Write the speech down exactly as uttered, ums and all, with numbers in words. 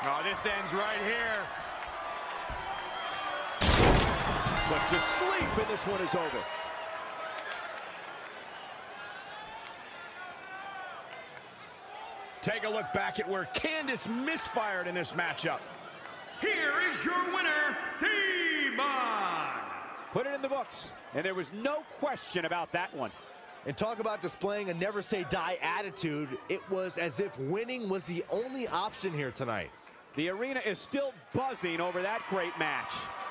Oh, this ends right here. Put to sleep, and this one is over. Take a look back at where Candice misfired in this matchup. Here is your winner, T-Mon. Put it in the books, and there was no question about that one. And talk about displaying a never-say-die attitude. It was as if winning was the only option here tonight. The arena is still buzzing over that great match.